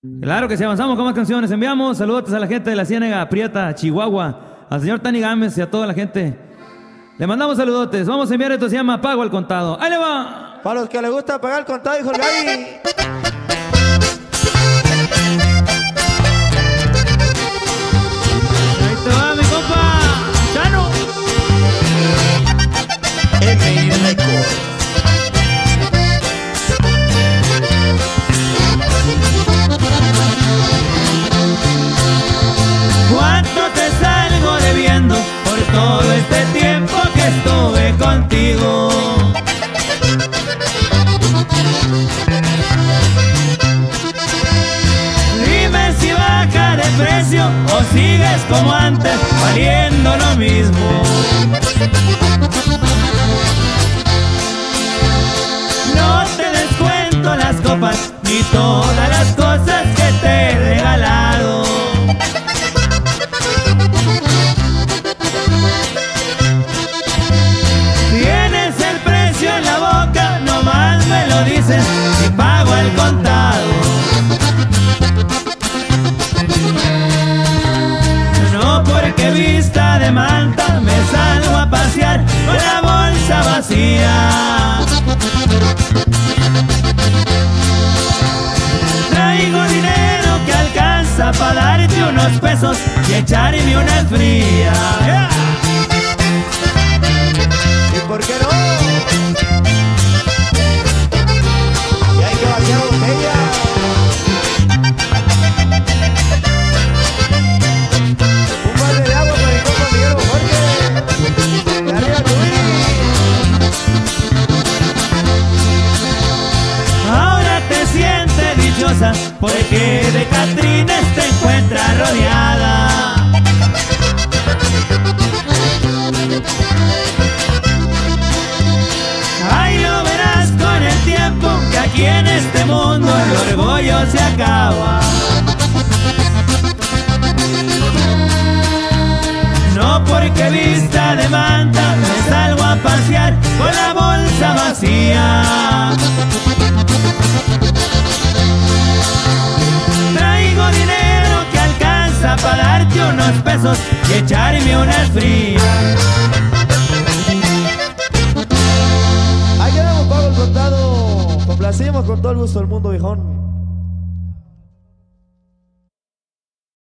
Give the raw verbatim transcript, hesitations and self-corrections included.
Claro que sí, avanzamos con más canciones. Enviamos saludos a la gente de la Ciénega Prieta, Chihuahua, al señor Tani Gámez y a toda la gente. Le mandamos saludotes. Vamos a enviar esto, se llama Pago al Contado. ¡Ahí le va! Para los que les gusta pagar al contado, hijo el Gaby. Ahí te va, mi compa Chano. M I Records. ¿Cuánto te salgo debiendo por todo este tiempo que estuve contigo? Dime si baja de precio o sigues como antes, valiendo lo mismo. No te descuento las copas ni todas las cosas que te he regalado. Tienes el precio en la boca, nomás me lo dices y pago al contado. No porque vista de manta me salgo a pasear con la bolsa vacía. Traigo dinero que alcanza para darte unos pesos y echarme unas frías. Yeah. ¿Y por qué no? Y hay que vaciar botella. Un balde de agua para el compa Miguel Jorge. Y arriba Luis. Ahora te sientes dichosa porque de Catrines te encuentras rodeada. Ay, lo verás con el tiempo que aquí en este mundo el orgullo se acaba. No porque vista de manta me salgo a pasear con la bolsa vacía. Traigo dinero que alcanza para darte unos pesos y echarme unas frías. Ahí quedamos, pago el contado. Complacimos con todo el gusto del mundo, viejón.